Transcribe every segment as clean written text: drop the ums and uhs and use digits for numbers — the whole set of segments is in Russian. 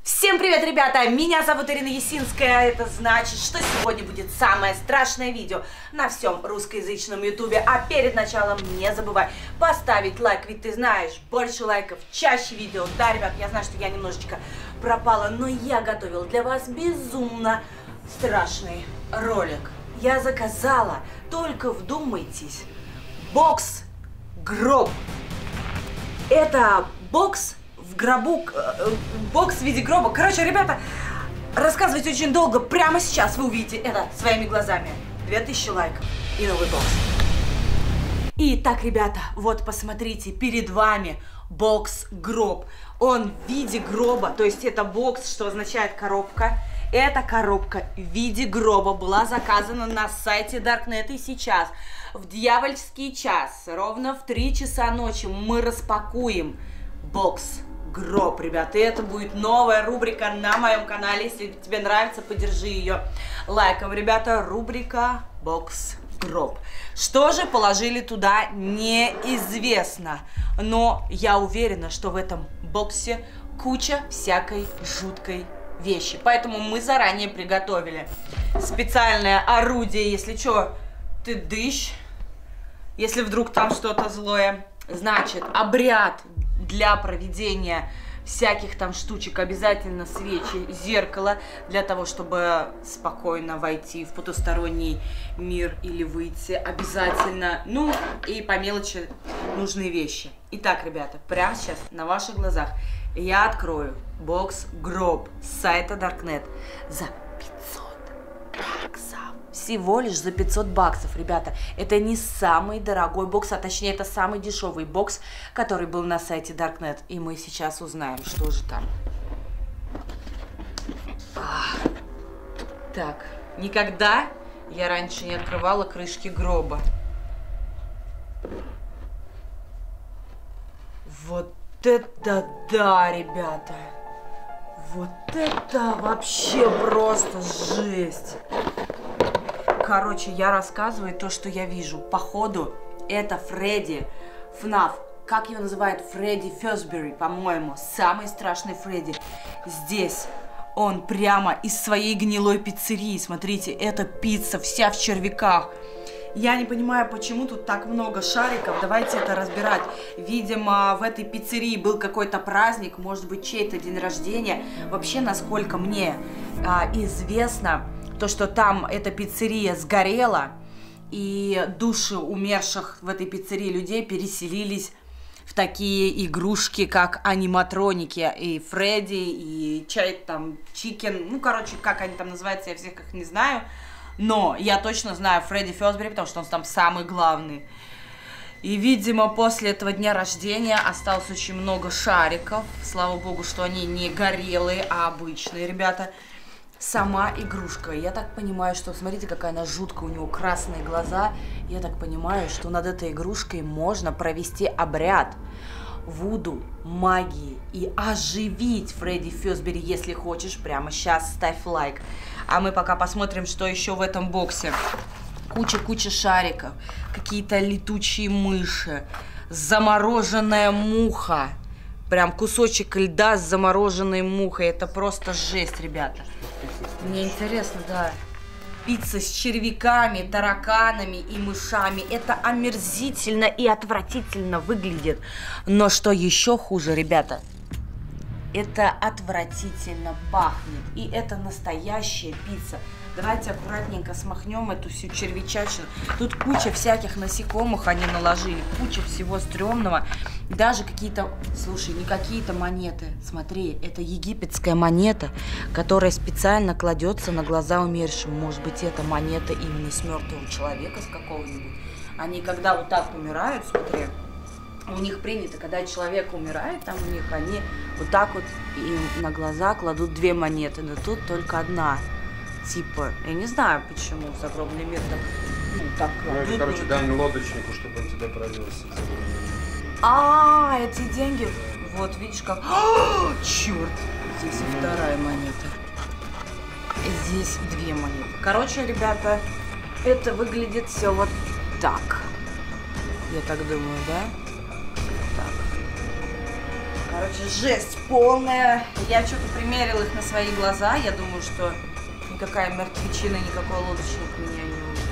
Всем привет, ребята! Меня зовут Ирина Ясинская. Это значит, что сегодня будет самое страшное видео на всем русскоязычном ютубе. А перед началом не забывай поставить лайк, ведь ты знаешь, больше лайков, чаще видео. Да, ребят, я знаю, что я немножечко пропала, но я готовила для вас безумно страшный ролик. Я заказала, только вдумайтесь, бокс-гроб. Это бокс в гробу, бокс в виде гроба. Короче, ребята, рассказывать очень долго. Прямо сейчас вы увидите это своими глазами. 2000 лайков и новый бокс. Итак, ребята, вот посмотрите, перед вами бокс-гроб. Он в виде гроба, то есть это бокс, что означает коробка. Эта коробка в виде гроба была заказана на сайте Darknet, и сейчас в дьявольский час, ровно в 3 часа ночи, мы распакуем бокс-гроб, ребята. И это будет новая рубрика на моем канале. Если тебе нравится, поддержи ее лайком. Ребята, рубрика бокс-гроб. Что же положили туда, неизвестно. Но я уверена, что в этом боксе куча всякой жуткой вещи. Поэтому мы заранее приготовили специальное орудие. Если что, ты дышь. Если вдруг там что-то злое. Значит, обряд для проведения всяких там штучек. Обязательно свечи, зеркало, для того, чтобы спокойно войти в потусторонний мир или выйти. Обязательно, ну и по мелочи нужные вещи. Итак, ребята, прямо сейчас на ваших глазах я открою бокс-гроб с сайта Darknet за 500 баксов. Всего лишь за 500 баксов, ребята. Это не самый дорогой бокс, а точнее это самый дешевый бокс, который был на сайте Darknet. И мы сейчас узнаем, что же там. Так, никогда я раньше не открывала крышки гроба. Вот это да, ребята. Вот это вообще просто жесть. Короче, я рассказываю то, что я вижу. Походу, это Фредди FNAF. Как его называют? Фредди Фазбери, по-моему. Самый страшный Фредди. Здесь он прямо из своей гнилой пиццерии. Смотрите, это пицца вся в червяках. Я не понимаю, почему тут так много шариков. Давайте это разбирать. Видимо, в этой пиццерии был какой-то праздник, может быть, чей-то день рождения. Вообще, насколько мне известно, то, что там эта пиццерия сгорела, и души умерших в этой пиццерии людей переселились в такие игрушки, как аниматроники. И Фредди, и там Чикен. Ну, короче, как они там называются, я всех их не знаю. Но я точно знаю Фредди Фазбери, потому что он там самый главный. И, видимо, после этого дня рождения осталось очень много шариков. Слава богу, что они не горелые, а обычные, ребята. Сама игрушка. Я так понимаю, что... Смотрите, какая она жуткая. У него красные глаза. Я так понимаю, что над этой игрушкой можно провести обряд вуду, магии и оживить Фредди Фазбери, если хочешь. Прямо сейчас ставь лайк. А мы пока посмотрим, что еще в этом боксе. Куча шариков. Какие-то летучие мыши. Замороженная муха. Прям кусочек льда с замороженной мухой. Это просто жесть, ребята. Мне интересно, да. Пицца с червяками, тараканами и мышами. Это омерзительно и отвратительно выглядит. Но что еще хуже, ребята, это отвратительно пахнет. И это настоящая пицца. Давайте аккуратненько смахнем эту всю червячачину. Тут куча всяких насекомых они наложили. Куча всего стрёмного. Даже какие-то... Слушай, не какие-то монеты. Смотри, это египетская монета, которая специально кладется на глаза умершим. Может быть, это монета именно с мертвого человека, с какого-нибудь. Они когда вот так умирают, смотри, у них принято, когда человек умирает, там у них они вот так вот им на глаза кладут 2 монеты. Но тут только одна. Типа, я не знаю, почему загробный мир так, так кладут. Ну, это, короче, дань лодочнику, чтобы он тебя провез. Эти деньги, вот, видишь, как... Черт! Здесь и 2 монета. Здесь 2 монеты. Короче, ребята, это выглядит все вот так. Я так думаю, да? Так. Короче, жесть полная. Я что-то примерила их на свои глаза. Я думаю, что никакая мертвечина, никакой лодочник меня не увидит.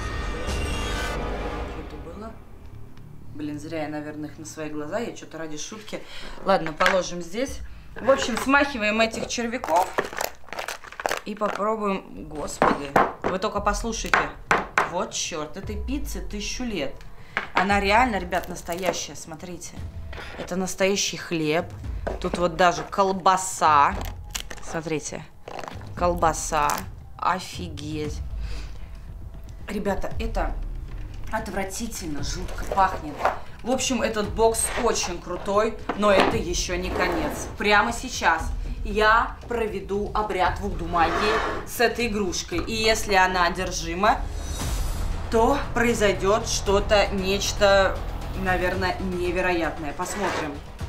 Что это было? Блин, зря я, наверное, их на свои глаза. Я что-то ради шутки. Ладно, положим здесь. В общем, смахиваем этих червяков. И попробуем... Господи, вы только послушайте. Вот черт, этой пицце 1000 лет. Она реально, ребят, настоящая, смотрите. Это настоящий хлеб. Тут вот даже колбаса. Смотрите, колбаса. Офигеть. Ребята, это отвратительно, жутко пахнет. В общем, этот бокс очень крутой, но это еще не конец. Прямо сейчас я проведу обряд вуду магии с этой игрушкой. И если она одержима, то произойдет что-то, нечто, наверное, невероятное. Посмотрим.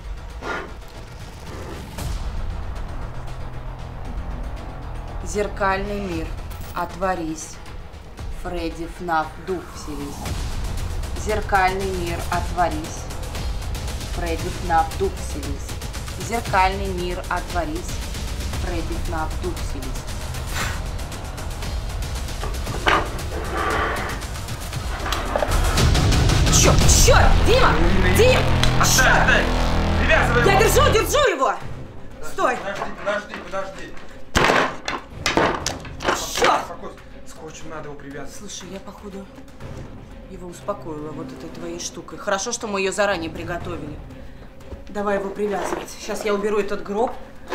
Зеркальный мир, отворись. Фредди, ФНАФ, дух вселись. Зеркальный мир, отворись. Фредди, ФНАФ, дух вселись. Зеркальный мир, отворись. Фредди, ФНАФ, дух вселись. Черт! Дима! Дим! Оставь! Привязывай Я его! держу его! Стой! Подожди! Черт! Скотчем надо его привязать. Слушай, я, походу, его успокоила вот этой твоей штукой. Хорошо, что мы ее заранее приготовили. Давай его привязывать. Сейчас я уберу этот гроб.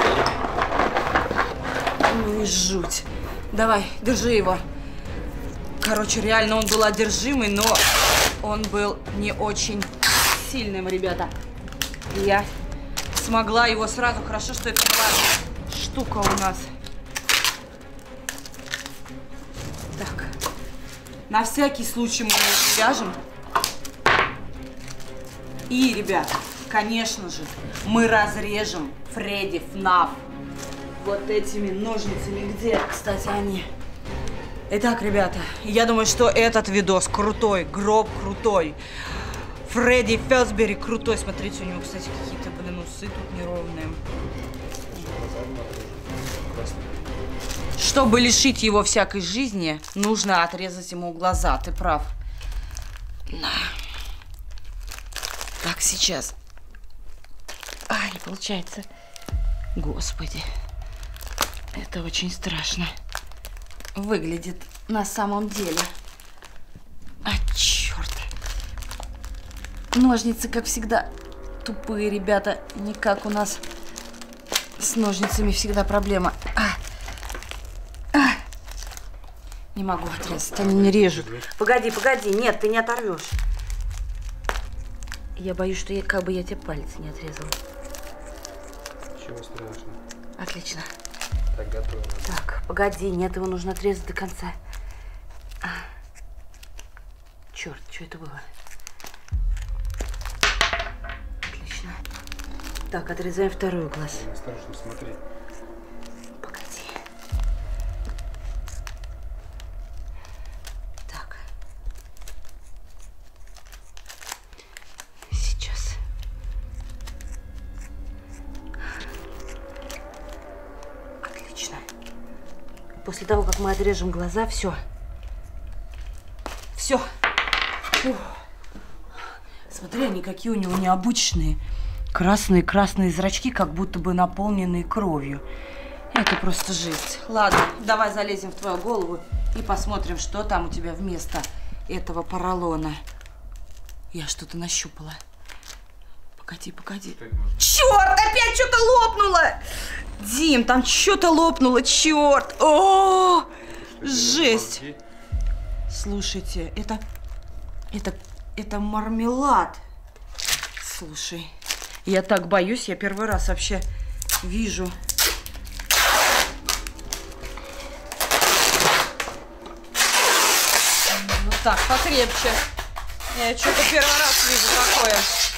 Ну и жуть. Давай, держи его. Короче, реально он был одержимый, но он был не очень сильным, ребята. И я смогла его сразу. Хорошо, что это была штука у нас. Так. На всякий случай мы его свяжем. И, ребят, конечно же, мы разрежем Фредди ФНАФ вот этими ножницами. Где, кстати, они? Итак, ребята, я думаю, что этот видос крутой, гроб крутой. Фредди Фазбери крутой. Смотрите, у него, кстати, какие-то, блин, усы тут неровные. Чтобы лишить его всякой жизни, нужно отрезать ему глаза. Ты прав. На. Так, сейчас. Не получается. Господи. Это очень страшно. Выглядит на самом деле. Черт. Ножницы, как всегда, тупые, ребята. Не как у нас с ножницами всегда проблема. Не могу отрезать, они не режут. Погоди, нет, ты не оторвешь. Я боюсь, что я тебе пальцы не отрезала. Ничего страшного. Отлично. Так, готово. Так, погоди, нет, его нужно отрезать до конца. Черт, что это было? Отлично. Так, отрезаем второй глаз. Осторожно, смотри. Погоди. Так. Сейчас. Отлично. После того, как мы отрежем глаза, все. Все. Смотри, они какие у него необычные. Красные зрачки, как будто бы наполненные кровью. Это просто жесть. Ладно, давай залезем в твою голову и посмотрим, что там у тебя вместо этого поролона. Я что-то нащупала. Погоди. Черт, опять что-то лопнуло! Дим, там что-то лопнуло, черт! О, жесть! Слушайте, это мармелад. Слушай, я так боюсь, я первый раз вообще вижу. Вот так, покрепче. Я что-то первый раз вижу такое.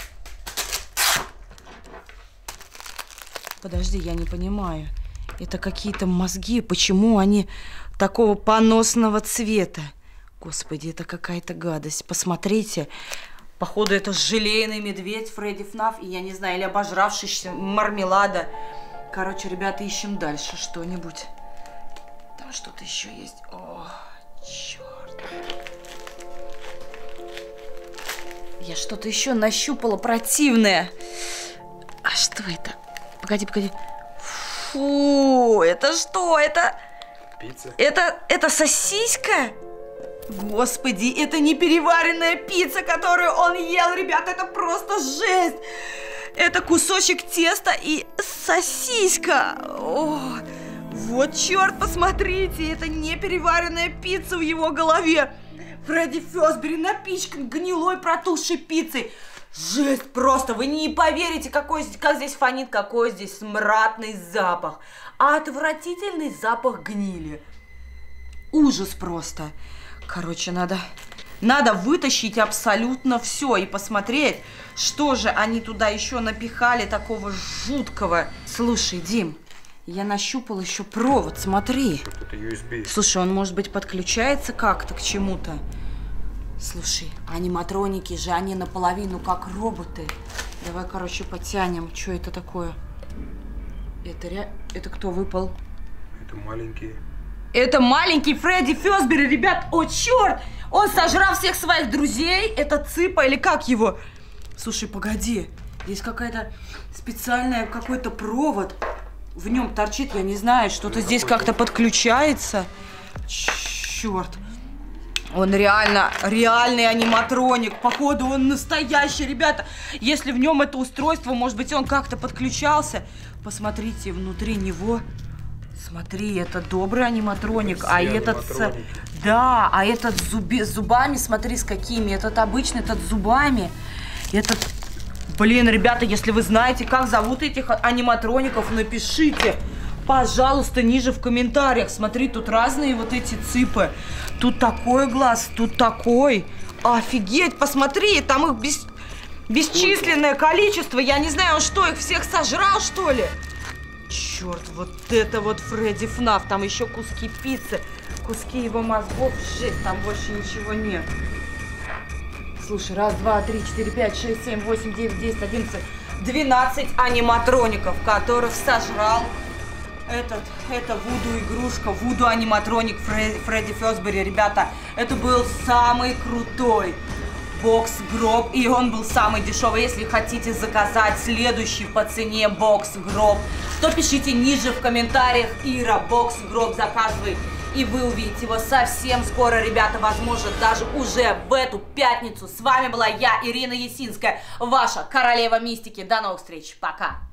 Подожди, я не понимаю. Это какие-то мозги, почему они такого поносного цвета? Господи, это какая-то гадость. Посмотрите Походу, это желейный медведь Фредди ФНАФ, и я не знаю, или обожравшийся мармелада. Короче, ребята, ищем дальше что-нибудь. Там что-то еще есть. О, черт. Я что-то еще нащупала противное. А что это? Погоди, погоди. Фу, это что? Это... Пицца. Это сосиска? Господи, это не переваренная пицца, которую он ел, ребята, это просто жесть. Это кусочек теста и сосиска. О, вот черт, посмотрите, это не переваренная пицца в его голове. Фредди Фёзбери напичкан гнилой протухшей пиццей. Жесть просто, вы не поверите, как здесь фонит, какой здесь смрадный запах. Отвратительный запах гнили. Ужас просто. Короче, надо вытащить абсолютно все и посмотреть, что же они туда еще напихали такого жуткого. Слушай, Дим, я нащупал еще провод, смотри. Это USB. Слушай, он, может быть, подключается как-то к чему-то? Слушай, аниматроники же, они наполовину как роботы. Давай, короче, потянем. Что это такое? Это кто выпал? Это маленькие. Это маленький Фредди Фёзбери, ребят. О, черт! Он сожрал всех своих друзей. Это Цыпа или как его? Слушай, погоди. Здесь какая-то специальная, какой-то провод. В нем торчит, я не знаю, что-то здесь как-то подключается. Черт. Он реальный аниматроник. Походу, он настоящий, ребята. Если в нем это устройство, может быть, он как-то подключался. Посмотрите, внутри него... Смотри, это добрый аниматроник, все а этот... Да, а этот с зубами, смотри, с какими. Этот обычный, этот с зубами. Этот... Блин, ребята, если вы знаете, как зовут этих аниматроников, напишите, пожалуйста, ниже в комментариях. Смотри, тут разные вот эти цыпы. Тут такой глаз, тут такой. Офигеть, посмотри, там их бесчисленное количество. Я не знаю, он что, их всех сожрал, что ли? Черт, вот это вот Фредди ФНАФ. Там еще куски пиццы, куски его мозгов. Жесть, там больше ничего нет. Слушай, 1, 2, 3, 4, 5, 6, 7, 8, 9, 10, 11, 12 аниматроников, которых сожрал это вуду-игрушка, вуду-аниматроник Фредди Фёзбери. Ребята, это был самый крутой бокс-гроб, и он был самый дешевый. Если хотите заказать следующий по цене бокс-гроб, то пишите ниже в комментариях: Ира, бокс-гроб заказывай, и вы увидите его совсем скоро, ребята, возможно, даже уже в эту пятницу. С вами была я, Ирина Ясинская, ваша королева мистики. До новых встреч, пока!